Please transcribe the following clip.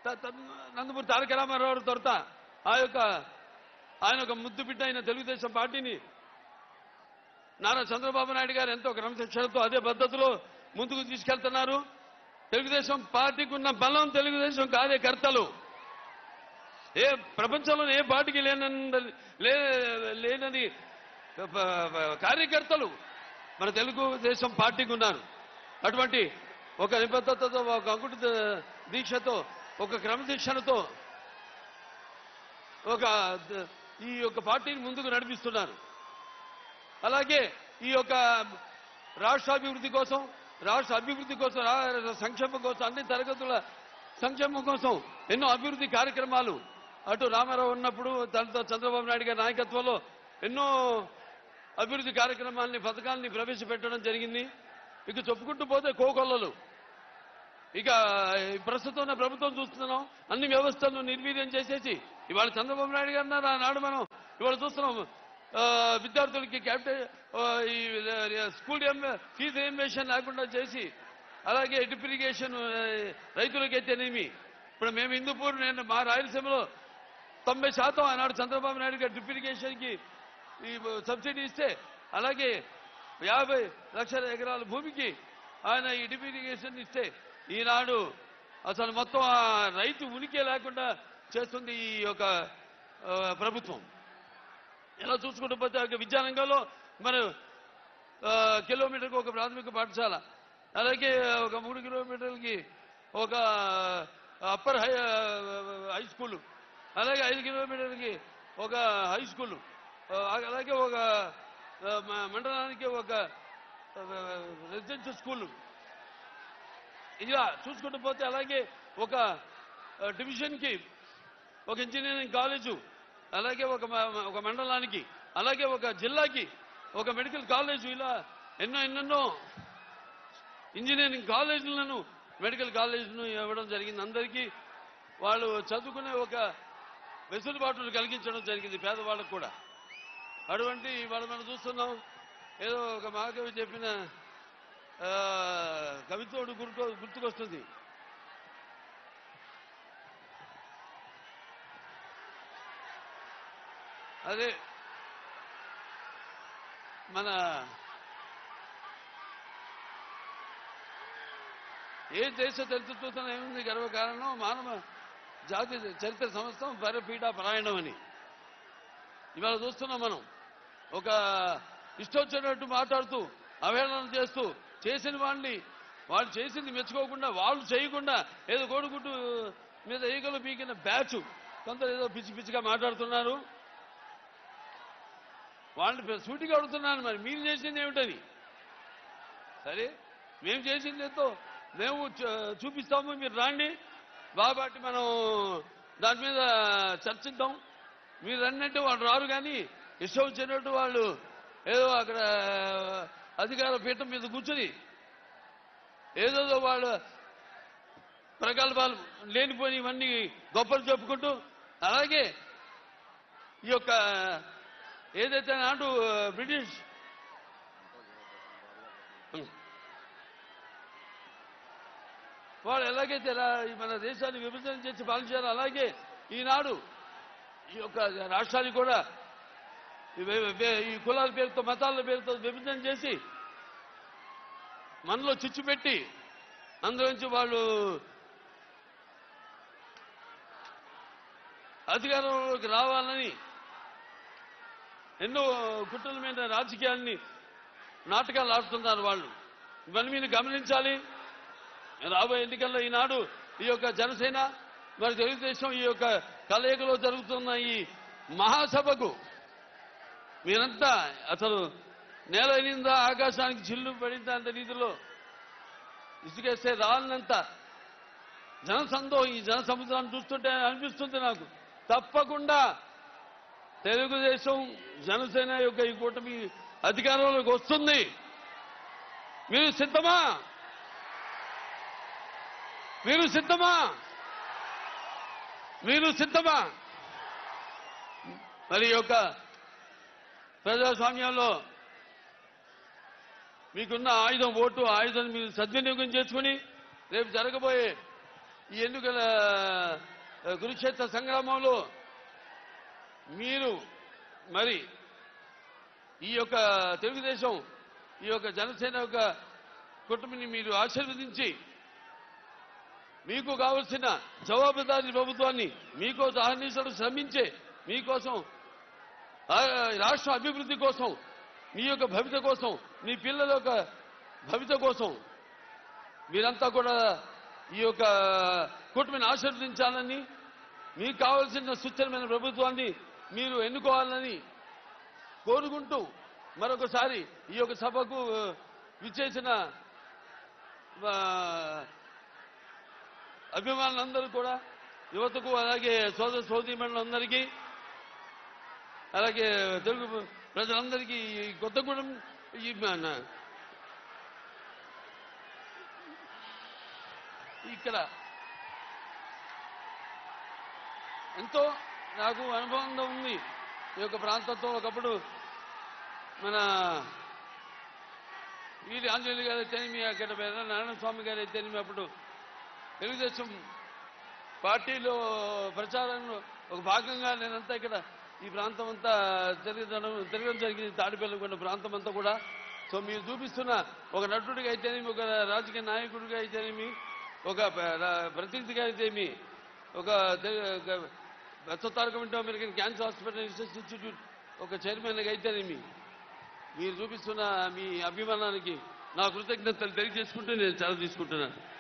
నందమూరి తారక రామారావు తొరత ఆయన ఒక ముద్దు బిడ్డ అయిన తెలుగుదేశం పార్టీని నారా చంద్రబాబు నాయుడు గారు ఎంతో క్రమశిక్షణతో అదే పద్ధతిలో ముందుకు తీసుకెళ్తున్నారు. తెలుగుదేశం పార్టీకి ఉన్న బలం తెలుగుదేశం కార్యకర్తలు. ఏ ప్రపంచంలో ఏ పార్టీకి లేనది కార్యకర్తలు మన తెలుగుదేశం పార్టీకి ఉన్నారు. అటువంటి ఒక నిబద్ధతతో, ఒక అంకుట దీక్షతో, ఒక క్రమశిక్షణతో ఈ యొక్క పార్టీని ముందుకు నడిపిస్తున్నారు. అలాగే ఈ యొక్క రాష్ట్ర అభివృద్ధి కోసం, సంక్షేమం కోసం, అన్ని తరగతుల సంక్షేమం కోసం ఎన్నో అభివృద్ధి కార్యక్రమాలు అటు రామారావు ఉన్నప్పుడు దాంతో చంద్రబాబు నాయుడు గారి నాయకత్వంలో ఎన్నో అభివృద్ధి కార్యక్రమాలని, పథకాలని ప్రవేశపెట్టడం జరిగింది. ఇక చెప్పుకుంటూ పోతే కోకొల్లలు. ఇక ప్రస్తుతం ప్రభుత్వం చూస్తున్నాం, అన్ని వ్యవస్థలను నిర్వీర్యం చేసేసి ఇవాళ చంద్రబాబు నాయుడు గారు నాడు మనం ఇవాళ చూస్తున్నాం. విద్యార్థులకి స్కూల్ ఫీజు రియంబర్స్మెంట్ లేకుండా చేసి, అలాగే డ్రిప్ ఇరిగేషన్ రైతులకైతేనేమి, ఇప్పుడు మేము హిందూపూర్, నేను మా రాయలసీమలో 90% ఆనాడు చంద్రబాబు నాయుడు గారు డ్రిప్ ఇరిగేషన్కి ఈ సబ్సిడీ ఇస్తే, అలాగే 50 లక్షల ఎకరాల భూమికి ఆయన ఈ డ్రిప్ ఇరిగేషన్ ఇస్తే, ఈనాడు అసలు మొత్తం ఆ రైతు ఉనికి లేకుండా చేస్తుంది ఈ యొక్క ప్రభుత్వం. ఇలా చూసుకుంటూ పోతే విద్యారంగంలో మన కిలోమీటర్కి ఒక ప్రాథమిక పాఠశాల, అలాగే ఒక 3 కిలోమీటర్లకి ఒక అప్పర్ హై స్కూలు, అలాగే 5 కిలోమీటర్లకి ఒక హై స్కూలు, అలాగే ఒక మండలానికి ఒక రెసిడెన్షియల్ స్కూలు. ఇలా చూసుకుంటూ పోతే అలాగే ఒక డివిజన్కి ఒక ఇంజనీరింగ్ కాలేజు, అలాగే ఒక మండలానికి, అలాగే ఒక జిల్లాకి ఒక మెడికల్ కాలేజు, ఇలా ఎన్నెన్నో ఇంజనీరింగ్ కాలేజీలను, మెడికల్ కాలేజీలను ఇవ్వడం జరిగింది. అందరికీ వాళ్ళు చదువుకునే ఒక వెసులుబాటును కలిగించడం జరిగింది పేదవాళ్ళకు కూడా. అటువంటి వాళ్ళు మనం చూస్తున్నాం. ఏదో ఒక మహాకవి చెప్పిన కవితోడు గుర్తుకొస్తుంది. అదే మన ఏ దేశ చరిత్రతోనే ఏముంది గర్వకారణం, మానవ జాతి చరిత్ర సమస్తం పరపీఠ పరాయణం అని ఇవాళ చూస్తున్నాం మనం. ఒక ఇష్టొచ్చినట్టు మాట్లాడుతూ, అవహేళన చేస్తూ, చేసిన వాళ్ళు చేసింది మెచ్చుకోకుండా, వాళ్ళు చేయకుండా ఏదో కోడిగుడ్డు మీద ఈగలు పీకిన బ్యాచ్ కొందరు ఏదో పిచ్చి పిచ్చిగా మాట్లాడుతున్నారు. వాళ్ళని సూటిగా అడుగుతున్నాను, మరి మీరు చేసింది ఏమిటని. సరే, మేము చేసింది ఎంతో మేము చూపిస్తాము, మీరు రాండి బాబాటి, మనం దాని మీద చర్చిద్దాం. మీరు అన్నట్టు వాళ్ళు రారు, కానీ ఇష్టం వచ్చినట్టు వాళ్ళు ఏదో అక్కడ అధికార పీఠం మీద కూర్చొని ఏదో వాళ్ళు ప్రగల్భాలు లేనిపోయి ఇవన్నీ గొప్పలు చెప్పుకుంటూ, అలాగే ఈ యొక్క ఏదైతే నాటు బ్రిటిష్ వాళ్ళు ఎలాగైతే మన దేశాన్ని విభజన చేసి పాలించారో, అలాగే ఈనాడు ఈ యొక్క రాష్ట్రాన్ని కూడా ఈ కులాల పేరుతో, మతాల పేరుతో విభజన చేసి మనలో చిచ్చు పెట్టి అందులోంచి వాళ్ళు అధికారంలోకి రావాలని ఎన్నో కుట్రల మీద రాజకీయాల్ని, నాటకాలు ఆడుతున్నారు వాళ్ళు. ఇవన్నీ మీరు గమనించాలి. రాబోయే ఎన్నికల్లో ఈనాడు ఈ యొక్క జనసేన మరి తెలుగుదేశం ఈ యొక్క కలయికలో జరుగుతున్న ఈ మహాసభకు మీరంతా అసలు నేల ఎనిందా, ఆకాశానికి చిల్లు పడిందా అంత రీతిలో ఇసుకేస్తే రాలినంత జనసందోహం, ఈ జన సముద్రాన్ని చూస్తుంటే అనిపిస్తుంది నాకు. తప్పకుండా తెలుగుదేశం జనసేన యొక్క ఈ కూటమి అధికారంలోకి వస్తుంది. మీరు సిద్ధమా? మీరు సిద్ధమా? మీరు సిద్ధమా? మరి యొక్క ప్రజాస్వామ్యంలో మీకున్న ఆయుధం ఓటు, ఆయుధాన్ని మీరు సద్వినియోగం చేసుకుని రేపు జరగబోయే ఈ ఎన్నికల కురుక్షేత్ర సంగ్రామంలో మీరు మరి ఈ యొక్క తెలుగుదేశం ఈ యొక్క జనసేన యొక్క కుటుంబాన్ని మీరు ఆశీర్వదించి మీకు కావలసిన జవాబుదారీ ప్రభుత్వాన్ని మీకోసం అహర్నిశలు శ్రమించే మీకోసం రాష్ట్ర అభివృద్ధి కోసం మీ యొక్క భవిత కోసం మీ పిల్లల యొక్క భవిత కోసం మీరంతా కూడా ఈ యొక్క కూటమిని ఆశీర్వదించాలని మీకు కావలసిన సుస్థిరమైన ప్రభుత్వాన్ని మీరు ఎన్నుకోవాలని కోరుకుంటూ మరొకసారి ఈ యొక్క సభకు విచ్చేసిన అభిమానులందరూ కూడా యువతకు అలాగే సోదర సోదరీమణులందరికీ అలాగే తెలుగు ప్రజలందరికీ కొత్తగూడెం ఇక్కడ ఎంతో నాకు అనుభవం ఉంది ఈ యొక్క ప్రాంతంతో. ఒకప్పుడు మన వీరి ఆంజనేయులు గారు అయితేనేమి అక్కడ నారాయణ స్వామి గారు అయితేనేమి అప్పుడు తెలుగుదేశం పార్టీలో ప్రచారంలో ఒక భాగంగా నేనంతా ఇక్కడ ఈ ప్రాంతం అంతా తిరగడం జరిగింది. తాడిపల్లికొండ ప్రాంతం అంతా కూడా. సో మీరు చూపిస్తున్న ఒక నటుడిగా అయితేనేమి ఒక రాజకీయ నాయకుడిగా అయితేనేమి ఒక ప్రతినిధిగా అయితేమి ఒక తారక వింటూ American cancer hospital research institute ఒక చైర్మన్గా అయితేనేమి మీరు చూపిస్తున్న మీ అభిమానానికి నా కృతజ్ఞతలు తెలియజేసుకుంటూ నేను సెలవు తీసుకుంటున్నాను.